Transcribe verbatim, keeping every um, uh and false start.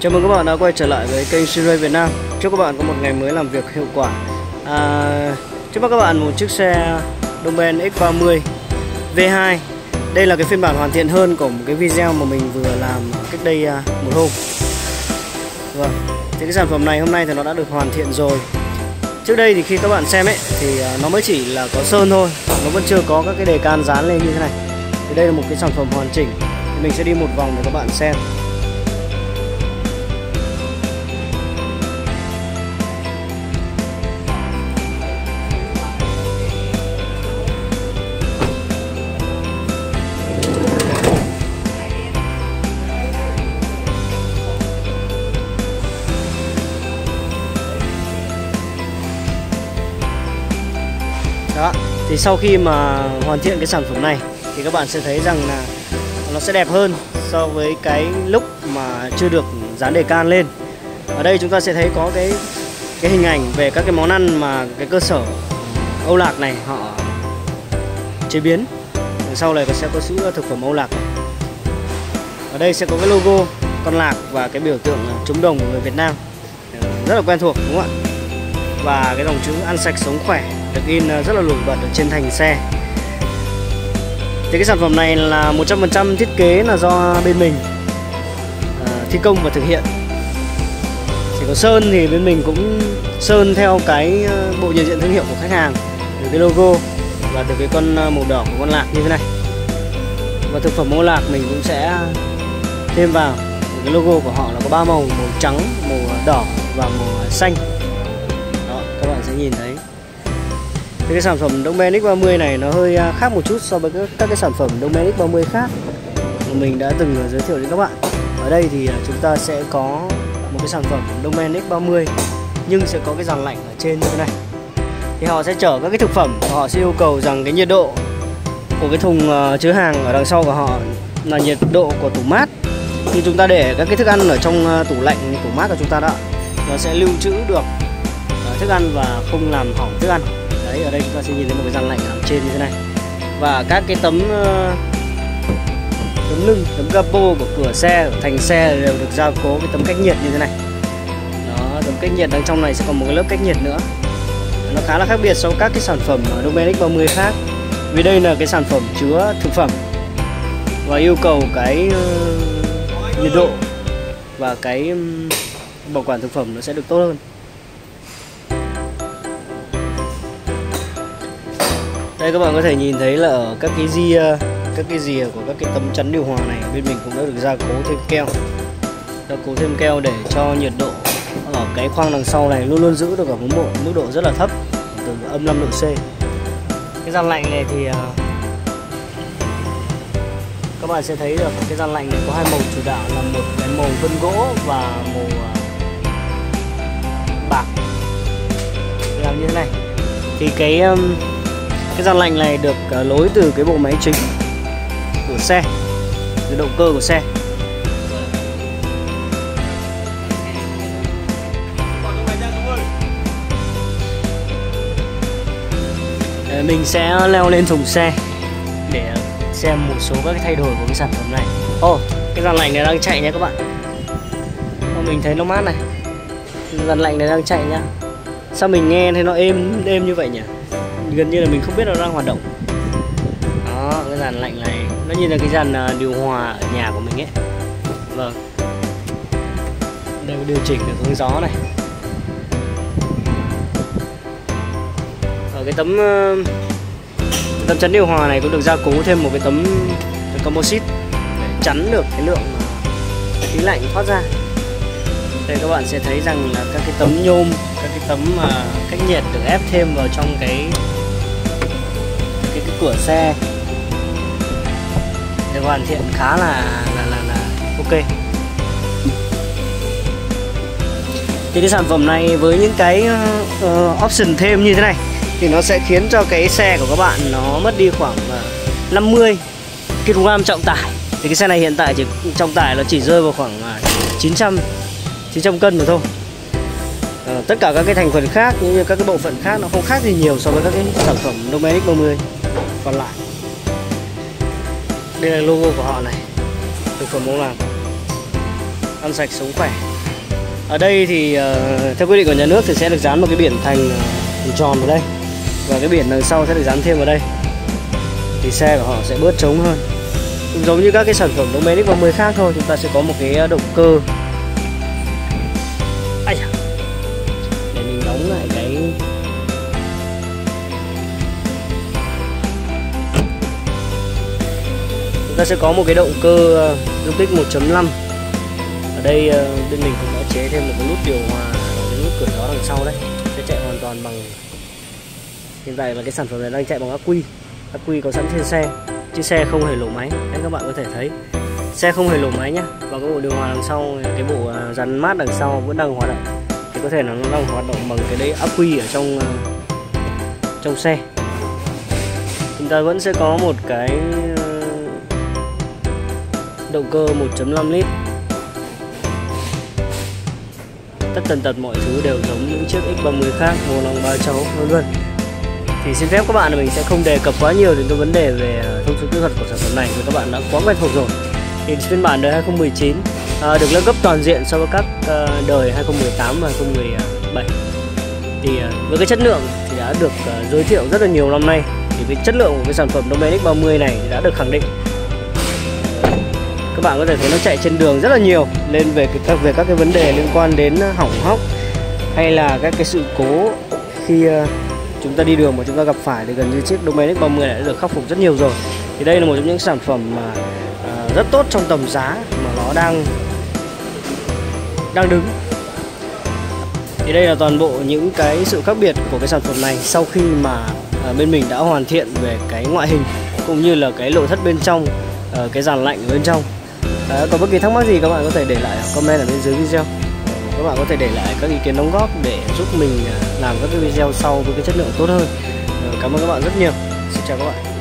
Chào mừng các bạn đã quay trở lại với kênh Shinray Việt Nam. Chúc các bạn có một ngày mới làm việc hiệu quả. à, Trước mắt các bạn một chiếc xe Domain X ba mươi V hai. Đây là cái phiên bản hoàn thiện hơn của một cái video mà mình vừa làm cách đây một hôm. Vâng, thì cái sản phẩm này hôm nay thì nó đã được hoàn thiện rồi. Trước đây thì khi các bạn xem ấy thì nó mới chỉ là có sơn thôi, nó vẫn chưa có các cái đề can dán lên như thế này. Thì đây là một cái sản phẩm hoàn chỉnh. Thì mình sẽ đi một vòng để các bạn xem. Đó, thì sau khi mà hoàn thiện cái sản phẩm này thì các bạn sẽ thấy rằng là nó sẽ đẹp hơn so với cái lúc mà chưa được dán đề can lên. Ở đây chúng ta sẽ thấy có cái cái hình ảnh về các cái món ăn mà cái cơ sở Âu Lạc này họ chế biến. Đằng sau này sẽ có sữa thực phẩm Âu Lạc này. Ở đây sẽ có cái logo con lạc và cái biểu tượng trống đồng của người Việt Nam, rất là quen thuộc đúng không ạ? Và cái dòng chữ ăn sạch sống khỏe được in rất là nổi bật ở trên thành xe. Thì cái sản phẩm này là một trăm phần trăm thiết kế là do bên mình à, thi công và thực hiện. Chỉ có sơn thì bên mình cũng sơn theo cái bộ nhận diện thương hiệu của khách hàng, từ cái logo và từ cái con màu đỏ của con lạc như thế này. Và thực phẩm Âu Lạc mình cũng sẽ thêm vào. Cái logo của họ là có ba màu: màu trắng, màu đỏ và màu xanh. Đó, các bạn sẽ nhìn thấy. Thì cái sản phẩm Domain X ba mươi này nó hơi khác một chút so với các, các cái sản phẩm Domain X ba mươi khác mà mình đã từng giới thiệu đến các bạn. Ở đây thì chúng ta sẽ có một cái sản phẩm Domain X ba mươi nhưng sẽ có cái dàn lạnh ở trên như thế này. Thì họ sẽ chở các cái thực phẩm, họ sẽ yêu cầu rằng cái nhiệt độ của cái thùng chứa hàng ở đằng sau của họ là nhiệt độ của tủ mát. Khi chúng ta để các cái thức ăn ở trong tủ lạnh, tủ mát của chúng ta đó, nó sẽ lưu trữ được thức ăn và không làm hỏng thức ăn. Đấy, ở đây chúng ta sẽ nhìn thấy một cái dàn lạnh ở trên như thế này. Và các cái tấm tấm lưng, tấm capo của cửa xe, của thành xe đều được gia cố cái tấm cách nhiệt như thế này. Đó, tấm cách nhiệt đằng trong này sẽ còn một cái lớp cách nhiệt nữa. Nó khá là khác biệt so với các cái sản phẩm Domain X ba mươi khác. Vì đây là cái sản phẩm chứa thực phẩm và yêu cầu cái uh, nhiệt độ và cái um, bảo quản thực phẩm nó sẽ được tốt hơn. Đây các bạn có thể nhìn thấy là ở các cái ria, các cái rìa của các cái tấm chắn điều hòa này bên mình cũng đã được gia cố thêm keo, gia cố thêm keo để cho nhiệt độ ở cái khoang đằng sau này luôn luôn giữ được ở một mức độ rất là thấp, từ âm năm độ C. Cái dàn lạnh này thì các bạn sẽ thấy được cái dàn lạnh này có hai màu chủ đạo là một cái màu vân gỗ và màu bạc làm như thế này. Thì cái cái dàn lạnh này được nối từ cái bộ máy chính của xe, từ động cơ của xe. Mình sẽ leo lên thùng xe để xem một số các cái thay đổi của cái sản phẩm này. Ồ, oh, cái dàn lạnh này đang chạy nha các bạn. Oh, mình thấy nó mát này. Dàn lạnh này đang chạy nhá. Sao mình nghe thấy nó êm êm như vậy nhỉ? Gần như là mình không biết nó đang hoạt động. Đó, cái dàn lạnh này nó như là cái dàn điều hòa ở nhà của mình ấy. Vâng. Đây điều chỉnh được hướng gió này. Ở cái tấm tấm chắn điều hòa này cũng được gia cố thêm một cái tấm composite để chắn được cái lượng khí lạnh thoát ra. Đây các bạn sẽ thấy rằng là các cái tấm nhôm, các cái tấm mà cách nhiệt được ép thêm vào trong cái cái, cái cửa xe để hoàn thiện khá là là là, là ok. Thì cái sản phẩm này với những cái uh, option thêm như thế này thì nó sẽ khiến cho cái xe của các bạn nó mất đi khoảng uh, năm mươi ki lô gam trọng tải. Thì cái xe này hiện tại chỉ trọng tải nó chỉ rơi vào khoảng uh, chín trăm cân mà thôi. À, tất cả các cái thành phần khác cũng như các cái bộ phận khác nó không khác gì nhiều so với các cái sản phẩm Domain X ba mươi còn lại. Đây là logo của họ này, thực phẩm Âu Lạc, ăn sạch sống khỏe. Ở đây thì uh, theo quy định của nhà nước thì sẽ được dán một cái biển thành uh, tròn vào đây, và cái biển đằng sau sẽ được dán thêm vào đây, thì xe của họ sẽ bớt trống hơn. Cũng giống như các cái sản phẩm Domenix ba mươi khác thôi, chúng ta sẽ có một cái động cơ. Ai da. Để mình đóng lại cái chúng ta sẽ có một cái động cơ dung tích một chấm năm. Ở đây bên mình cũng đã chế thêm một cái nút điều hòa, cái nút cửa gió đằng sau đấy, sẽ chạy hoàn toàn bằng, hiện tại là cái sản phẩm này đang chạy bằng ắc quy. Ắc quy có sẵn trên xe, chứ xe không hề lổ máy. Đấy, các bạn có thể thấy xe không hề lổ máy nhá. Và cái bộ điều hòa đằng sau, cái bộ dàn mát đằng sau vẫn đang hoạt động, thì có thể là nó đang hoạt động bằng cái đấy ắc quy ở trong trong xe. Chúng ta vẫn sẽ có một cái động cơ một chấm năm lít. Tất tần tật mọi thứ đều giống những chiếc X ba mươi khác, vô lăng ba chấu vân vân. Thì xin phép các bạn là mình sẽ không đề cập quá nhiều đến cái vấn đề về thông số kỹ thuật của sản phẩm này, vì các bạn đã quá quen thuộc rồi. Thì phiên bản đời hai không một chín à, được nâng cấp toàn diện so với các uh, đời hai không một tám và hai không một bảy. Thì uh, với cái chất lượng thì đã được uh, giới thiệu rất là nhiều năm nay, thì cái chất lượng của cái sản phẩm Domenix ba mươi này thì đã được khẳng định. Các bạn có thể thấy nó chạy trên đường rất là nhiều, nên về các về các cái vấn đề liên quan đến hỏng hóc hay là các cái sự cố khi uh, chúng ta đi đường mà chúng ta gặp phải, thì gần như chiếc Domenix ba mươi này đã được khắc phục rất nhiều rồi. Thì đây là một trong những sản phẩm mà uh, rất tốt trong tầm giá mà nó đang đang đứng. Thì đây là toàn bộ những cái sự khác biệt của cái sản phẩm này sau khi mà uh, bên mình đã hoàn thiện về cái ngoại hình cũng như là cái nội thất bên trong, uh, cái dàn lạnh ở bên trong. Đấy, có bất kỳ thắc mắc gì các bạn có thể để lại comment ở bên dưới video. Các bạn có thể để lại các ý kiến đóng góp để giúp mình làm các cái video sau với cái chất lượng tốt hơn. Cảm ơn các bạn rất nhiều. Xin chào các bạn.